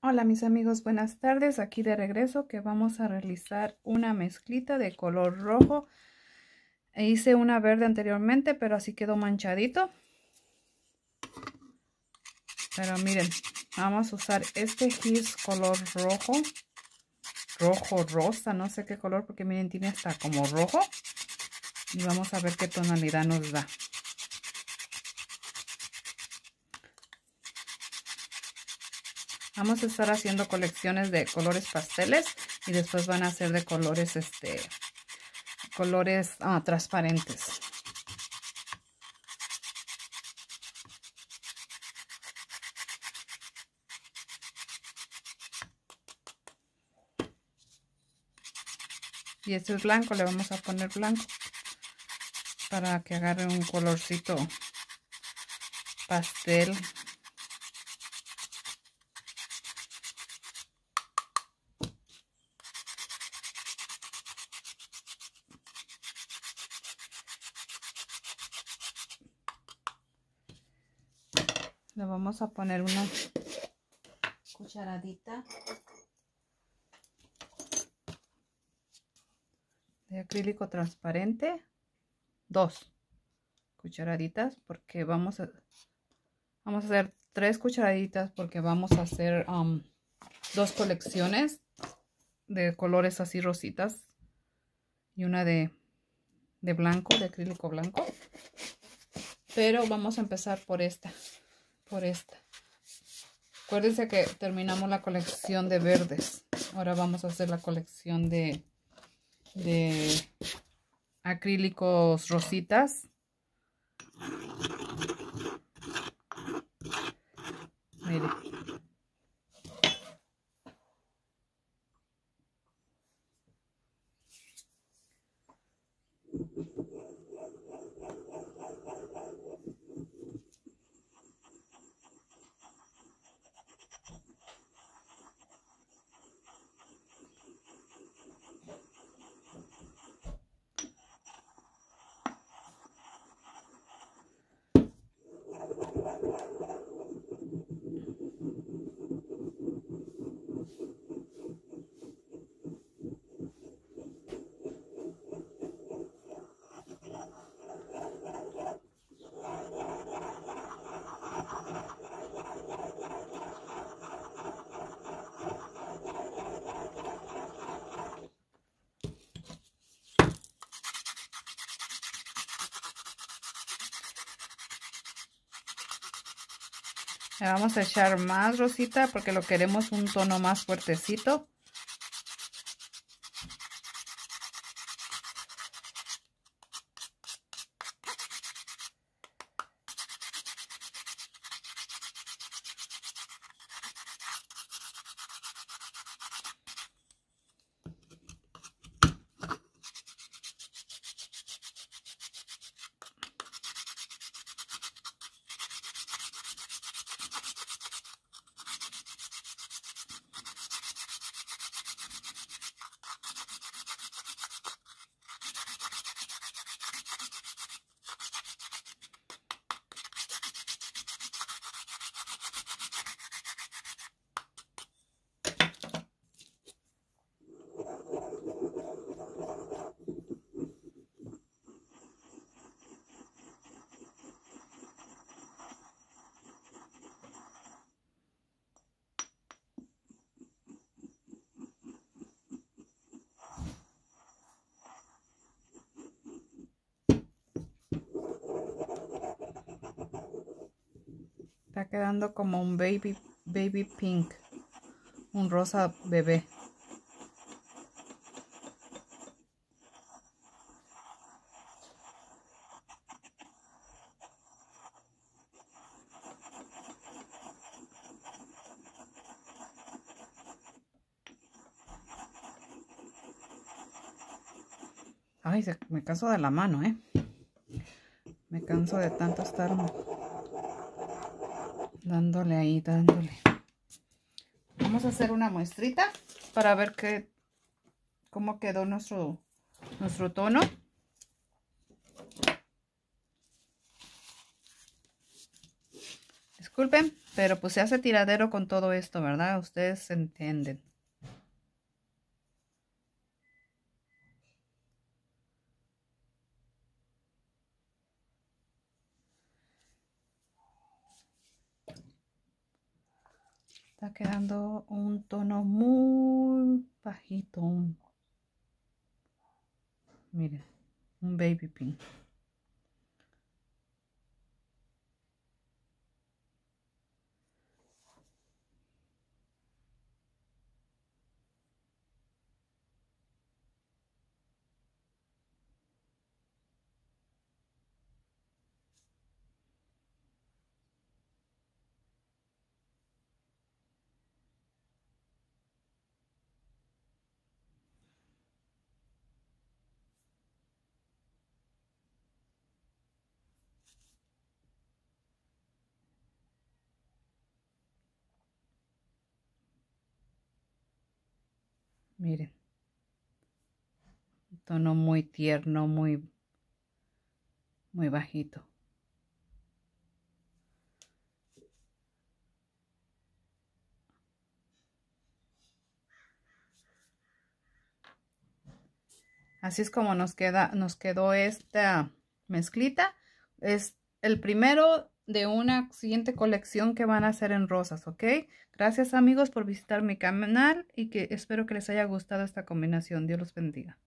Hola mis amigos, buenas tardes, aquí de regreso que vamos a realizar una mezclita de color rojo. Hice una verde anteriormente, pero así quedó manchadito. Pero miren, vamos a usar este gis color rojo, rosa, no sé qué color, porque miren, tiene hasta como rojo. Y vamos a ver qué tonalidad nos da. Vamos a estar haciendo colecciones de colores pasteles y después van a ser de colores transparentes. Y este es blanco, le vamos a poner blanco para que agarre un colorcito pastel. Le vamos a poner una cucharadita de acrílico transparente, 2 cucharaditas, porque vamos a hacer 3 cucharaditas porque vamos a hacer 2 colecciones de colores así rositas y una de blanco, de acrílico blanco. Pero vamos a empezar por esta. Acuérdense que terminamos la colección de verdes. Ahora vamos a hacer la colección de acrílicos rositas. Miren. Le vamos a echar más rosita porque lo queremos un tono más fuertecito. Está quedando como un baby pink, un rosa bebé. Ay, me canso de la mano, me canso de tanto estar dándole ahí, dándole. Vamos a hacer una muestrita para ver cómo quedó nuestro tono. Disculpen, Pero pues se hace tiradero con todo esto, ¿verdad? Ustedes entienden. Está quedando un tono muy bajito. Miren, un baby pink. Miren, un tono muy tierno, muy bajito. Así es como nos quedó esta mezclita. Es el primero de una siguiente colección que van a hacer en rosas, ¿ok? Gracias amigos por visitar mi canal y que espero que les haya gustado esta combinación. Dios los bendiga.